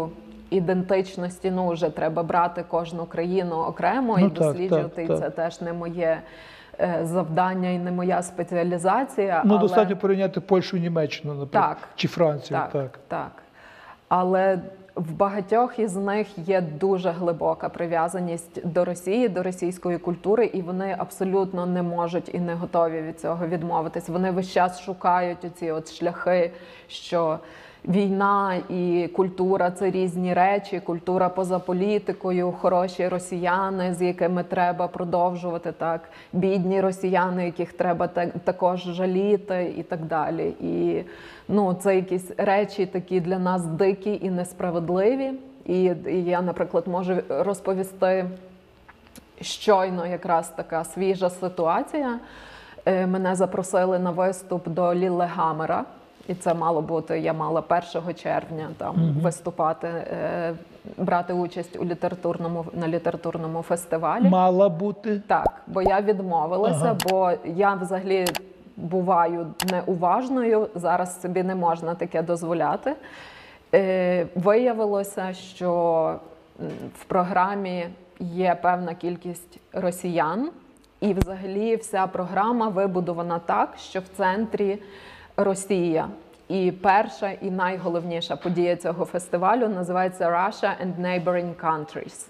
ідентичності, ну, вже треба брати кожну країну окремо Ну, і так, досліджувати, так, і так. це теж не моє е, завдання і не моя спеціалізація. Ну, але... достатньо порівняти Польщу і Німеччину, наприклад, Так. чи Францію. Так, Так. так. Але в багатьох із них є дуже глибока прив'язаність до Росії, до російської культури, і вони абсолютно не можуть і не готові від цього відмовитись. Вони весь час шукають оці от шляхи, що війна і культура – це різні речі, культура поза політикою, хороші росіяни, з якими треба продовжувати, так, бідні росіяни, яких треба так, також жаліти і так далі. І ну, це якісь речі такі для нас дикі і несправедливі. І, і я, наприклад, можу розповісти щойно якраз така свіжа ситуація. Е, Мене запросили на виступ до Ліллегаммера. І це мало бути, я мала першого червня там mm-hmm. виступати, е, брати участь у літературному, на літературному фестивалі. Мала бути? Так, бо я відмовилася, ага. бо я взагалі буваю неуважною, зараз собі не можна таке дозволяти. Е, виявилося, що в програмі є певна кількість росіян, і взагалі вся програма вибудована так, що в центрі Росія. І перша і найголовніша подія цього фестивалю називається Russia and Neighboring Countries.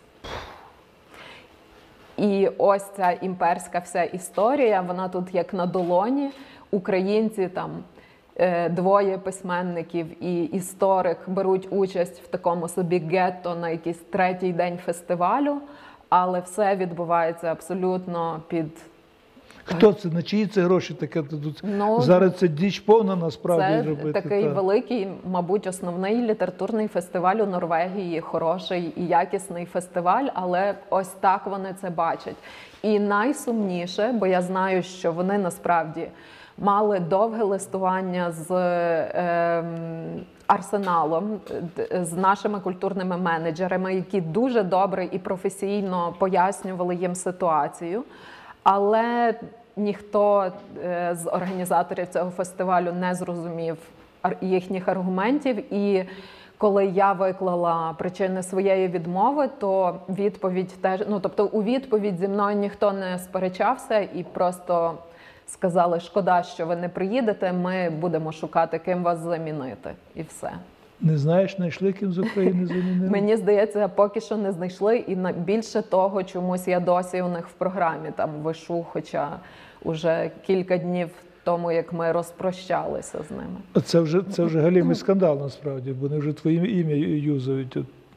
І ось ця імперська вся історія, вона тут як на долоні. Українці, там двоє письменників і історик беруть участь в такому собі гетто на якийсь третій день фестивалю, але все відбувається абсолютно під... Хто це? На чиї це гроші таке тут? Ну, зараз це діч повна насправді це робити. Це такий так. великий, мабуть, основний літературний фестиваль у Норвегії, хороший і якісний фестиваль, але ось так вони це бачать. І найсумніше, бо я знаю, що вони насправді мали довге листування з е, Арсеналом, з нашими культурними менеджерами, які дуже добре і професійно пояснювали їм ситуацію. Але ніхто з організаторів цього фестивалю не зрозумів їхніх аргументів. І коли я виклала причини своєї відмови, то відповідь теж, ну тобто у відповідь зі мною ніхто не сперечався і просто сказали: шкода, що ви не приїдете, ми будемо шукати, ким вас замінити. І все. Не знаєш, знайшли, ким з України замінили? Мені здається, поки що не знайшли. І більше того, чомусь я досі у них в програмі там вишу, хоча уже кілька днів тому, як ми розпрощалися з ними. Це вже, це вже галімий скандал, насправді, бо вони вже твоє ім'я юзають.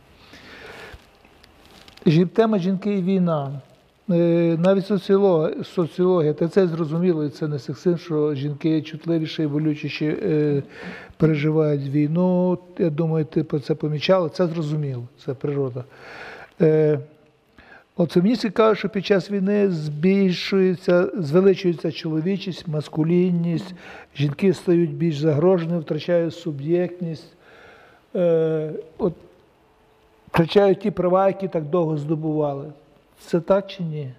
Тема «Жінки і війна». Навіть соціологи, соціологи, та це зрозуміло, і це не сексизм, що жінки чутливіше і болючіше е, переживають війну. Я думаю, ти про це помічала. Це зрозуміло, це природа. Е, от феміністки кажуть, що під час війни збільшується, звеличується чоловічість, маскулінність, жінки стають більш загроженими, втрачають суб'єктність, е, от, втрачають ті права, які так довго здобували. Це так чи ні?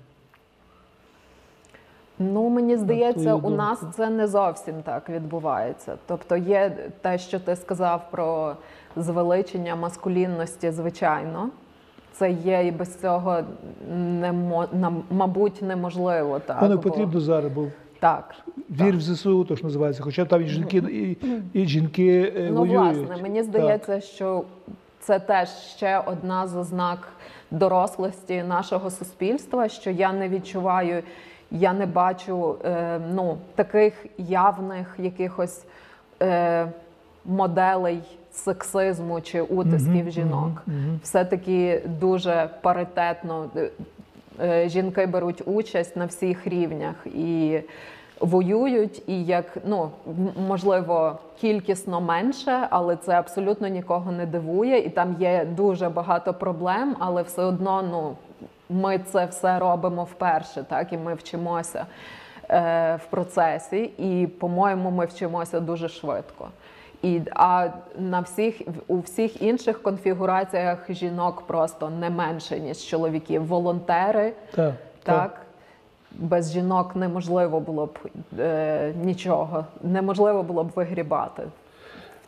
Ну, мені здається, у нас це не зовсім так відбувається. Тобто є те, що ти сказав про звеличення маскулінності, звичайно. Це є, і без цього, не, мабуть, неможливо. Так, воно бо... потрібно зараз, бо так, вір так. в ЗСУ, то ж називається, хоча там і жінки, і, і жінки ну, воюють. Ну, власне, мені здається, так. що це теж ще одна з ознак дорослості нашого суспільства, що я не відчуваю, я не бачу е, ну, таких явних якихось е, моделей сексизму чи утисків mm-hmm, жінок. Mm-hmm. Все-таки дуже паритетно е, жінки беруть участь на всіх рівнях і воюють, і як, ну, можливо, кількісно менше, але це абсолютно нікого не дивує, і там є дуже багато проблем, але все одно, ну, ми це все робимо вперше, так, і ми вчимося е, в процесі, і, по-моєму, ми вчимося дуже швидко. І, а на всіх, у всіх інших конфігураціях жінок просто не менше, ніж чоловіків. Волонтери, так, так, так. без жінок неможливо було б е, нічого, неможливо було б вигрібати.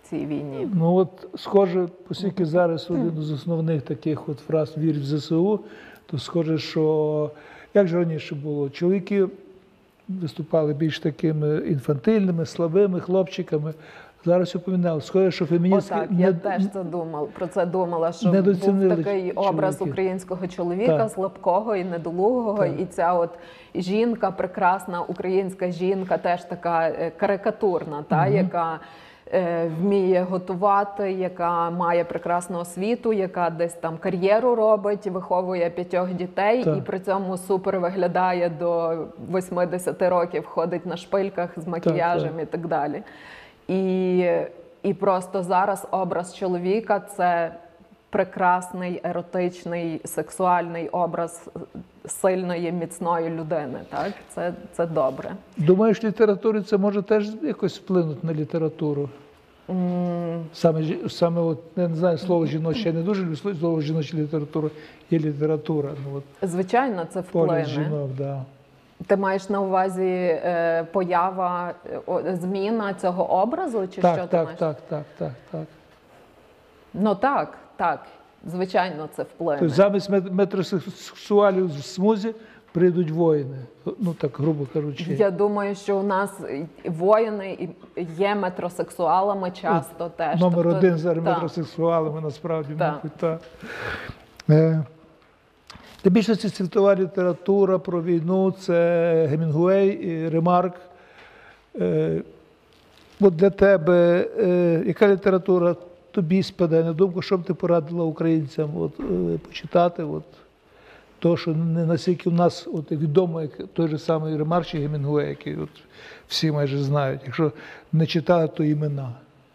в цій війні. Ну от, схоже, оскільки зараз один з основних таких от фраз «вір в ЗСУ», то схоже, що, як же раніше було, чоловіки виступали більш такими інфантильними, слабими хлопчиками. Зараз все помінялося. Схоже, що феміністські... Отак, я теж це думала, про це думала, що був такий образ чоловіки. Українського чоловіка, так. слабкого і недолугого, так. і ця от жінка, прекрасна українська жінка, теж така карикатурна, та, угу. яка е, вміє готувати, яка має прекрасну освіту, яка десь там кар'єру робить, виховує п'ятьох дітей, так. і при цьому супер виглядає до восьмидесяти років, ходить на шпильках з макіяжем так, так. і так далі. І, і просто зараз образ чоловіка – це прекрасний, еротичний, сексуальний образ сильної, міцної людини. Так? Це, це добре. Думаєш, літературі це може теж якось вплинути на літературу? Mm. Саме, саме от, я не знаю, слово жіноче, я не дуже люблю слово жіноча література, є література. Ну, от, звичайно, це вплине. Жінок, да. Ти маєш на увазі е, поява, е, зміна цього образу? Чи так, що ти так, маєш? так, так, так, так. Ну так, так. Звичайно, це вплине. Тобто замість метросексуалів в смузі прийдуть воїни, ну так, грубо кажучи. Я думаю, що у нас воїни є метросексуалами часто От, теж. Номер тобто, один зараз та. метросексуалами, насправді. Та. Мабуть, та. Е, Для більшості світова література про війну – це Гемінгуей і Ремарк. Е, от для тебе, е, яка література тобі спадає на думку, що б ти порадила українцям от, е, почитати? От, то, що не настільки в нас от, відомо, як той же самий Ремарк чи Гемінгуей, який от, всі майже знають. Якщо не читали, то імена.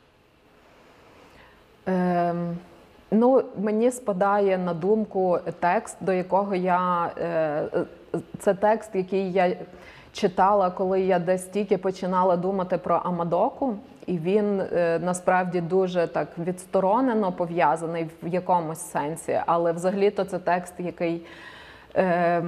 Ем... Ну, мені спадає на думку текст, до якого я... Це текст, який я читала, коли я десь тільки починала думати про Амадоку. І він насправді дуже так відсторонено пов'язаний в якомусь сенсі. Але взагалі-то це текст, який е,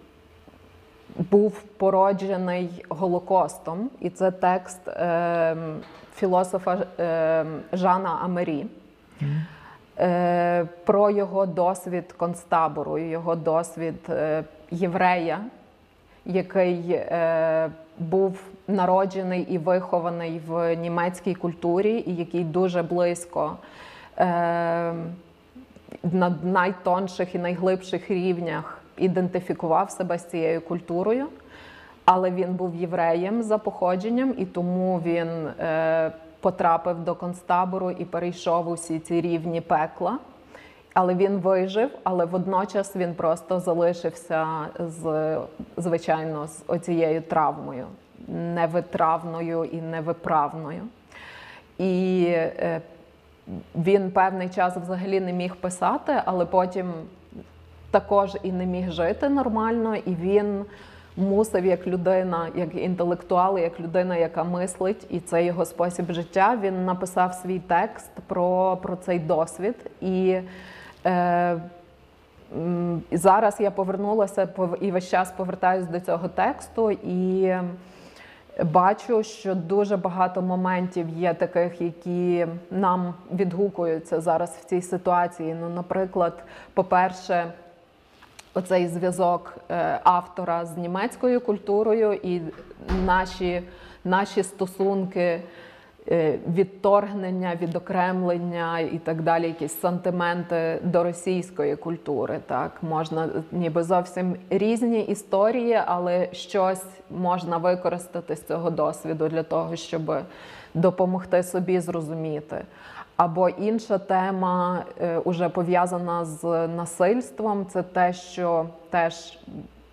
був породжений Голокостом. І це текст е, філософа е, Жана Амері. Mm. Про його досвід концтабору, його досвід єврея, який був народжений і вихований в німецькій культурі, і який дуже близько на найтонших і найглибших рівнях ідентифікував себе з цією культурою. Але він був євреєм за походженням, і тому він потрапив до концтабору і перейшов усі ці рівні пекла. Але він вижив, але водночас він просто залишився, з, звичайно, з оцією травмою. Невитравною і невиправною. І е, він певний час взагалі не міг писати, але потім також і не міг жити нормально, і він мусив як людина, як інтелектуал, як людина, яка мислить, і це його спосіб життя, він написав свій текст про, про цей досвід. І е, зараз я повернулася і весь час повертаюся до цього тексту, і бачу, що дуже багато моментів є таких, які нам відгукуються зараз в цій ситуації. Ну, наприклад, по-перше, оцей зв'язок автора з німецькою культурою і наші, наші стосунки, відторгнення, відокремлення і так далі, якісь сантименти до російської культури. Так? Можна ніби зовсім різні історії, але щось можна використати з цього досвіду для того, щоб допомогти собі зрозуміти. Або інша тема, е, уже пов'язана з насильством, це те, що теж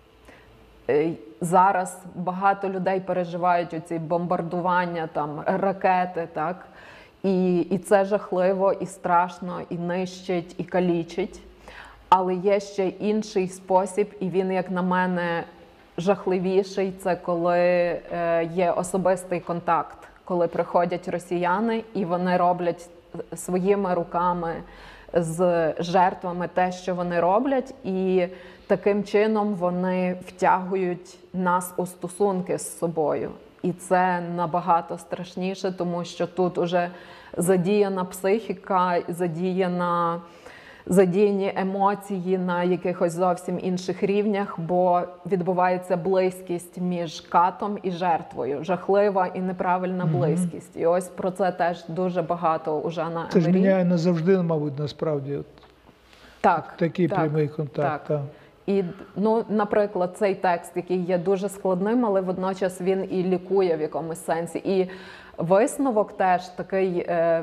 е, зараз багато людей переживають оці бомбардування, там, ракети, так? І, і це жахливо, і страшно, і нищить, і калічить. Але є ще інший спосіб, і він, як на мене, жахливіший, це коли е, є особистий контакт, коли приходять росіяни і вони роблять своїми руками з жертвами те, що вони роблять, і таким чином вони втягують нас у стосунки з собою. І це набагато страшніше, тому що тут уже задіяна психіка, задіяна, задіяні емоції на якихось зовсім інших рівнях, бо відбувається близькість між катом і жертвою. Жахлива і неправильна Мгм. близькість. І ось про це теж дуже багато у Жана Це ж Емері. міняє назавжди, мабуть, насправді. От, Так, такий так, прямий контакт. так. Так. І, ну, наприклад, цей текст, який є дуже складним, але водночас він і лікує в якомусь сенсі. І висновок теж такий, е,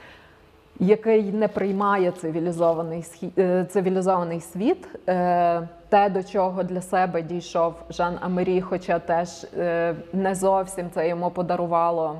який не приймає цивілізований, схі- е, цивілізований світ. Е, те, до чого для себе дійшов Жан Амері, хоча теж е, не зовсім це йому подарувало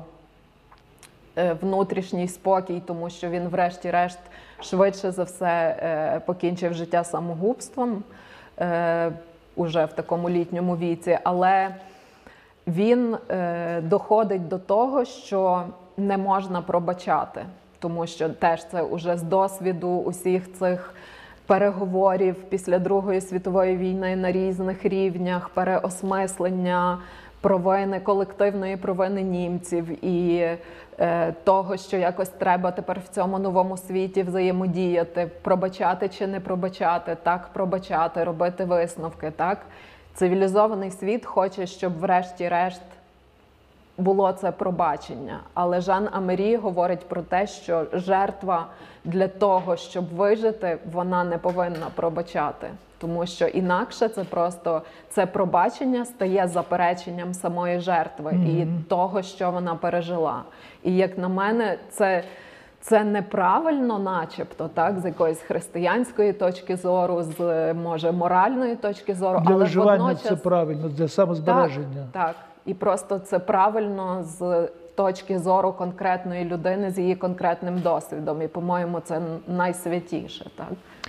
е, внутрішній спокій, тому що він врешті-решт швидше за все е, покінчив життя самогубством е, уже в такому літньому віці, але він е, доходить до того, що не можна пробачати, тому що теж це уже з досвіду усіх цих переговорів після Другої світової війни на різних рівнях, переосмислення провини, колективної провини німців і е, того, що якось треба тепер в цьому новому світі взаємодіяти, пробачати чи не пробачати, так пробачати, робити висновки, так? Цивілізований світ хоче, щоб врешті-решт було це пробачення. Але Жан Амері говорить про те, що жертва для того, щоб вижити, вона не повинна пробачати. Тому що інакше це просто, це пробачення стає запереченням самої жертви Мгм. і того, що вона пережила. І як на мене, це, це неправильно начебто, так, з якоїсь християнської точки зору, з, може, моральної точки зору, Для але виживання водночас... це правильно, для самозбереження. Так, так. І просто це правильно з точки зору конкретної людини, з її конкретним досвідом. І, по-моєму, це найсвятіше, так?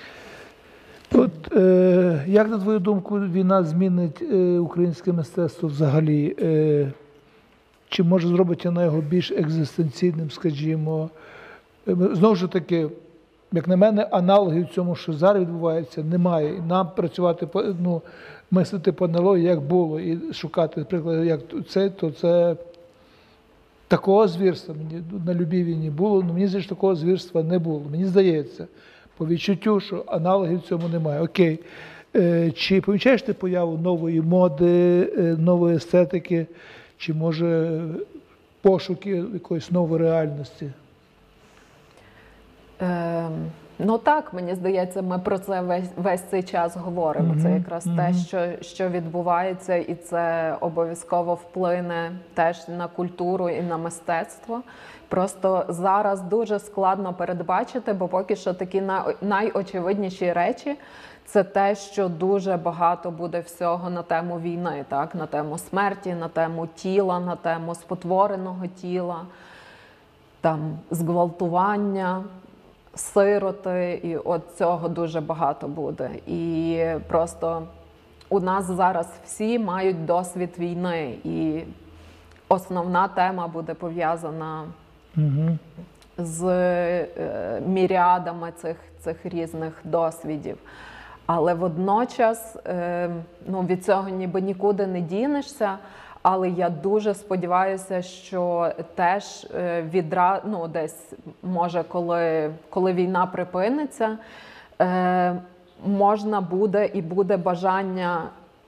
От, е, як, на твою думку, війна змінить е, українське мистецтво взагалі? Е, чи може зробити вона його більш екзистенційним, скажімо? Е, знову ж таки, як на мене, аналогів цьому, що зараз відбувається, немає. І нам працювати, по- ну, мислити по аналогії, як було, і шукати приклади, як це, то це такого звірства мені на любій війні було, але мені здається, що такого звірства не було. Мені здається, по відчуттю, що аналогів в цьому немає. Окей. Е, Чи помічаєш ти появу нової моди, е, нової естетики, чи може пошуки якоїсь нової реальності? Ем, ну так, мені здається, ми про це весь, весь цей час говоримо. Це Мгм, якраз мгм. те, що, що відбувається, і це обов'язково вплине теж на культуру і на мистецтво. Просто зараз дуже складно передбачити, бо поки що такі на- найочевидніші речі – це те, що дуже багато буде всього на тему війни, так? На тему смерті, на тему тіла, на тему спотвореного тіла, там, зґвалтування, сироти, і от цього дуже багато буде. І просто у нас зараз всі мають досвід війни, і основна тема буде пов'язана Угу. з е, міріадами цих, цих різних досвідів. Але водночас е, ну, від цього ніби нікуди не дінешся. Але я дуже сподіваюся, що теж е, відра... ну, десь, може, коли, коли війна припиниться, е, можна буде і буде бажання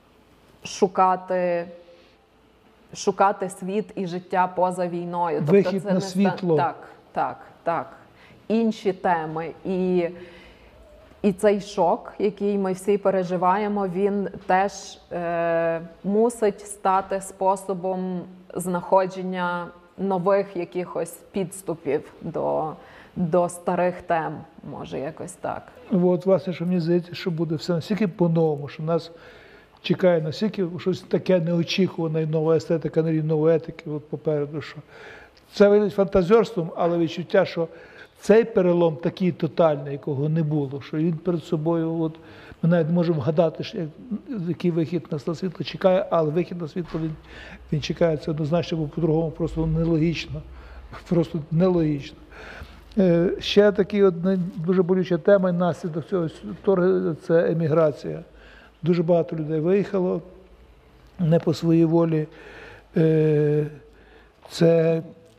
шукати, шукати світ і життя поза війною. Вихід це на не світло. ста- Так, так, так. Інші теми. І, і цей шок, який ми всі переживаємо, він теж е, мусить стати способом знаходження нових якихось підступів до, до старих тем, може якось так. От, власне, що мені здається, що буде все настільки по-новому, що нас чекає настільки щось таке неочікуване, і нова естетика, на рівні нової етики от попереду. Що це виглядить фантазерством, але відчуття, що цей перелом такий тотальний, якого не було, що він перед собою, от, ми навіть не можемо вгадати, що, як- який вихід нас на світло чекає, але вихід на світло він, він чекає, це однозначно, бо по-другому просто нелогічно. Просто нелогічно. Е, Ще така дуже болюча тема і наслідок цього вторгнення – це еміграція. Дуже багато людей виїхало не по своїй волі. Е, Це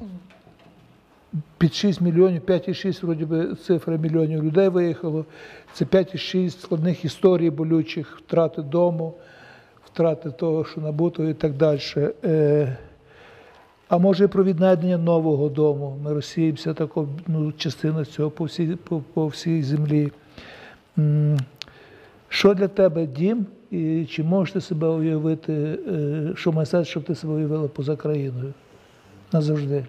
під шість мільйонів, п'ять і шість, вроді би, цифра мільйонів людей виїхало. Це п'ять і шість складних історій болючих, втрати дому, втрати того, що набуто і так далі. Е, А може і про віднайдення нового дому. Ми розсіємося, тако, ну, частина цього по всій, по, по всій землі. М, Що для тебе дім? І чи можеш ти себе уявити, е, що має сенс, щоб ти себе уявила поза країною? Назавжди.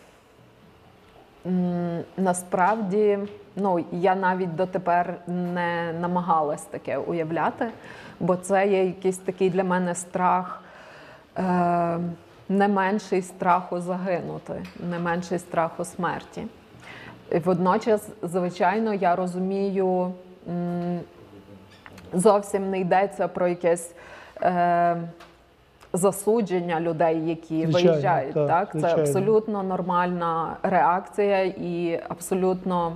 М, Насправді, ну, я навіть дотепер не намагалась таке уявляти, бо це є якийсь такий для мене страх, е, не менший страху загинути, не менший страху смерті. І водночас, звичайно, я розумію, м, зовсім не йдеться про якесь е, засудження людей, які Звичайно, виїжджають. так, Так, Це звичайно. абсолютно нормальна реакція і абсолютно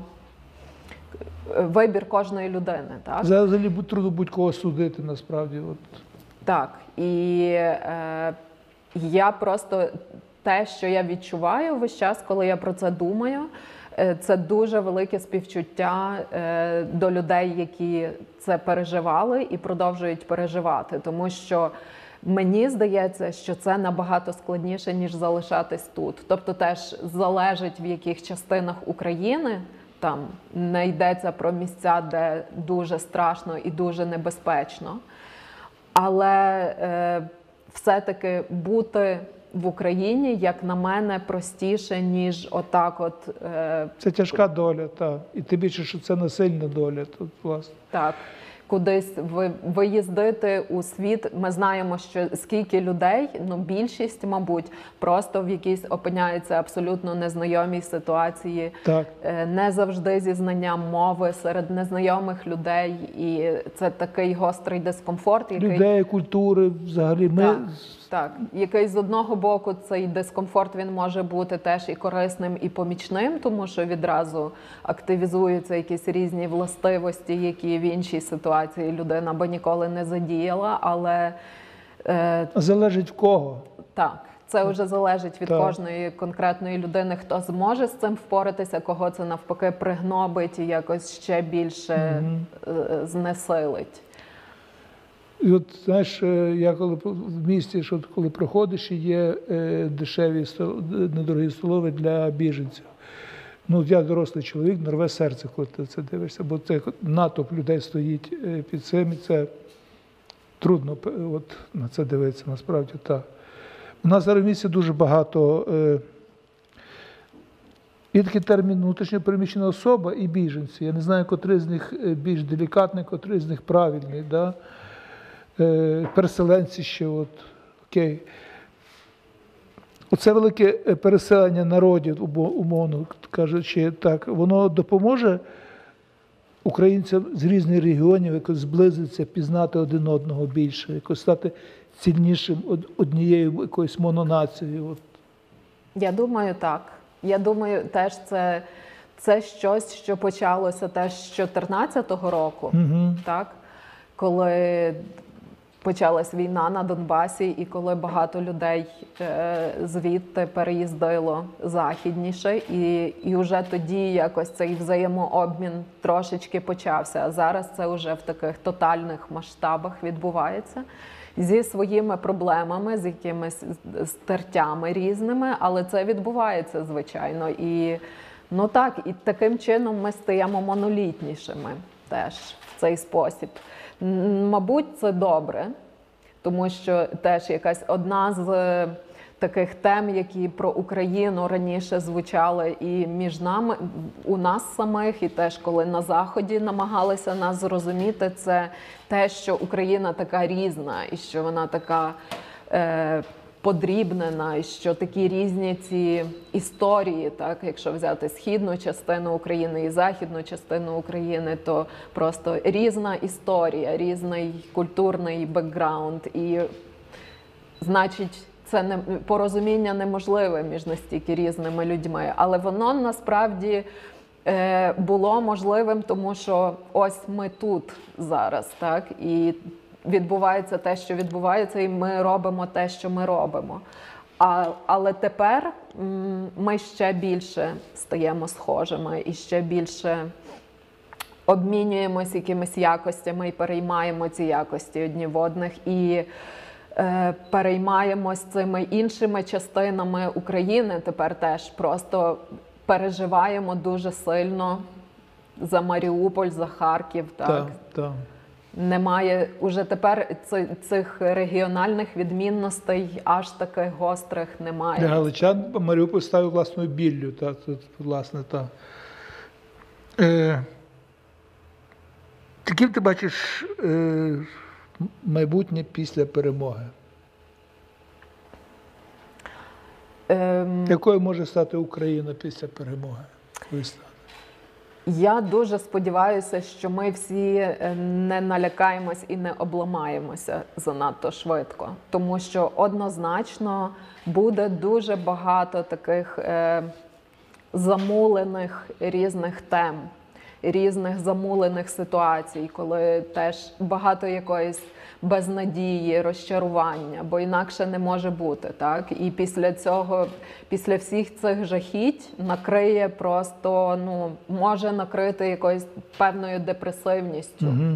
вибір кожної людини. Так, Взагалі будь- трудно будь-кого судити, насправді. От. так. І е, я просто те, що я відчуваю весь час, коли я про це думаю, е, це дуже велике співчуття е, до людей, які це переживали і продовжують переживати. Тому що мені здається, що це набагато складніше, ніж залишатись тут. Тобто теж залежить, в яких частинах України, там не йдеться про місця, де дуже страшно і дуже небезпечно. Але е, все-таки бути в Україні, як на мене, простіше, ніж отак от... Е, Це тяжка доля, так. І тим більше, що це насильна доля тут, власне. так, кудись ви, виїздити у світ. Ми знаємо, що скільки людей, ну більшість, мабуть, просто в якійсь опиняються абсолютно незнайомій ситуації, Так. е, не завжди зі знанням мови серед незнайомих людей. І це такий гострий дискомфорт, який... Людей, культури, взагалі. Ми... Так, так, який з одного боку цей дискомфорт він може бути теж і корисним, і помічним, тому що відразу активізуються якісь різні властивості, які в іншій ситуації людина би ніколи не задіяла, але е, Залежить в кого. так, це вже залежить від Так. кожної конкретної людини, хто зможе з цим впоратися, кого це навпаки пригнобить і якось ще більше е, знесилить. І от, знаєш, е, я коли в місті, що коли проходиш, і є е, дешеві, стол- недорогі столові для біженців. Ну, я дорослий чоловік, нарве серце, коли ти це дивишся, бо це натовп людей стоїть е, під цим, і це трудно п- от, на це дивитися, насправді так. У нас зараз в місті дуже багато, е, є такий термін внутрішньо переміщена особа і біженці. Я не знаю, котрий з них е, більш делікатний, котрий з них правильний. Да? Е, переселенці ще, от, окей. Оце велике переселення народів, умов- умовно кажучи, так, воно допоможе українцям з різних регіонів якось зблизитися, пізнати один одного більше, якось стати цільнішим од- однією якоюсь мононацією. От. Я думаю, так. Я думаю, теж це, це щось, що почалося теж з чотирнадцятого року, Угу. так? Коли почалась війна на Донбасі, і коли багато людей е, звідти переїздило західніше, і, і вже тоді якось цей взаємообмін трошечки почався. А зараз це вже в таких тотальних масштабах відбувається. Зі своїми проблемами, з якимись стертями різними, але це відбувається, звичайно. І, ну так, і таким чином ми стаємо монолітнішими теж в цей спосіб. М, Мабуть, це добре, тому що теж якась одна з е, таких тем, які про Україну раніше звучали і між нами, у нас самих, і теж коли на Заході намагалися нас зрозуміти, це те, що Україна така різна, і що вона така е, подрібнена, і що такі різні ці історії, так, якщо взяти східну частину України і західну частину України, то просто різна історія, різний культурний бекграунд, і значить, це не порозуміння неможливе між настільки різними людьми, але воно насправді е, було можливим, тому що ось ми тут зараз, так, і відбувається те, що відбувається, і ми робимо те, що ми робимо. А, але тепер м, ми ще більше стаємо схожими і ще більше обмінюємось якимись якостями і переймаємо ці якості одні в одних. І е, переймаємось цими іншими частинами України тепер теж. Просто переживаємо дуже сильно за Маріуполь, за Харків. Так, Так, так. Немає уже тепер ци- цих регіональних відмінностей аж таких гострих немає. Для галичан Маріуполь став власною біллю. Так, тут, власне, так. Е, яким ти бачиш е, майбутнє після перемоги? Ем, Якою може стати Україна після перемоги? Якою стане? Я дуже сподіваюся, що ми всі е, не налякаємось і не обламаємося занадто швидко, тому що однозначно буде дуже багато таких е, замулених різних тем, різних замулених ситуацій, коли теж багато якоїсь безнадії, розчарування, бо інакше не може бути, так? І після цього, після всіх цих жахіть накриє просто, ну, може накрити якоюсь певною депресивністю. Угу.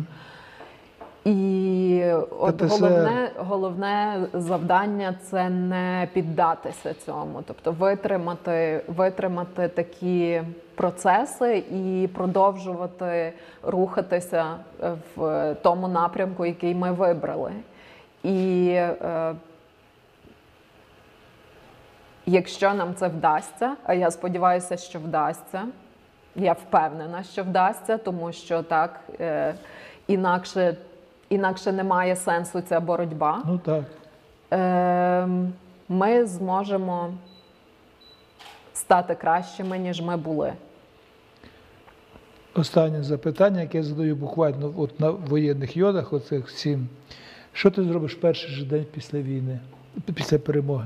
І от Та це- головне, головне завдання – це не піддатися цьому, тобто витримати, витримати такі процеси і продовжувати рухатися в тому напрямку, який ми вибрали. І е, якщо нам це вдасться, а я сподіваюся, що вдасться, я впевнена, що вдасться, тому що так, е, інакше Інакше немає сенсу ця боротьба. Ну так. Е, ми зможемо стати кращими, ніж ми були. Останнє запитання, яке я задаю буквально от на воєнних йодах, оцих сім. Що ти зробиш перший же день після війни, після перемоги?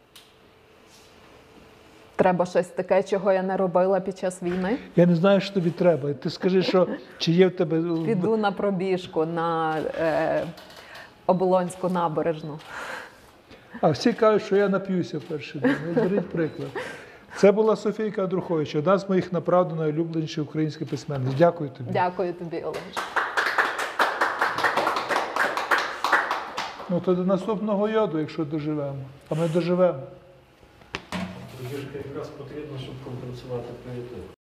Треба щось таке, чого я не робила під час війни. Я не знаю, що тобі треба. Ти скажи, що чи є в тебе. Піду на пробіжку на е, Оболонську набережну. А всі кажуть, що я нап'юся в перший день. Ну, беріть приклад. Це була Софійка Андрухович, одна з моїх направду найулюбленіших українських письменниць. Дякую тобі. Дякую тобі, Олеж. Ну, то до наступного йоду, якщо доживемо. А ми доживемо. Пробіжка якраз потрібна, щоб компенсувати пріоритет.